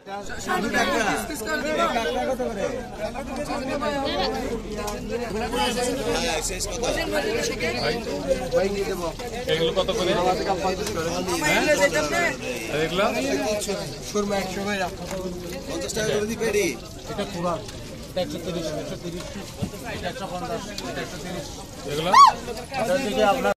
এগুলো কত করে? এগুলো সুরমা 100 ভাই 50 টাকা করে দিই পেডি। এটা পুরা 130 150 150 150 130 এগুলো আপনার